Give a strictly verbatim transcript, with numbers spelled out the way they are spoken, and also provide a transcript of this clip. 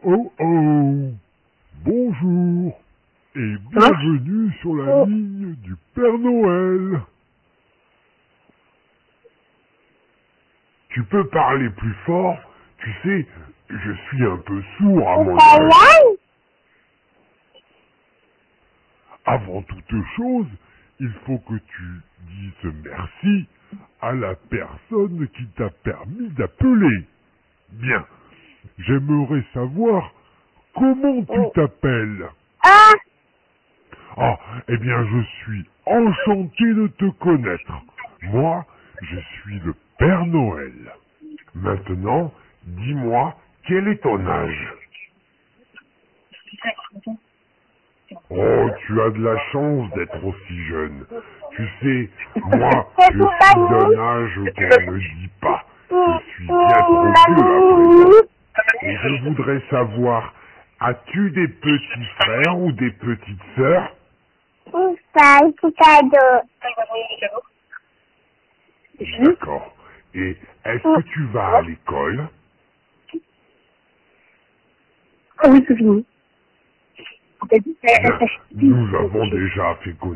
Oh oh, bonjour et bienvenue sur la ligne du Père Noël. Tu peux parler plus fort? Tu sais, je suis un peu sourd à mon âge. Avant toute chose, il faut que tu dises merci à la personne qui t'a permis d'appeler. Bien, j'aimerais savoir comment tu t'appelles. Ah, Ah, eh bien, je suis enchanté de te connaître. Moi, je suis le Père Noël. Maintenant, dis-moi, quel est ton âge? Oh, tu as de la chance d'être aussi jeune. Tu sais, moi, je suis d'un âge qu'on ne dit pas. Je suis bien trop vieux à présent. Et je voudrais savoir, as-tu des petits frères ou des petites sœurs? ça, c'est cadeau. D'accord. Et est-ce que tu vas à l'école? Ah oui, c'est fini. Bien, nous avons déjà fait connaissance.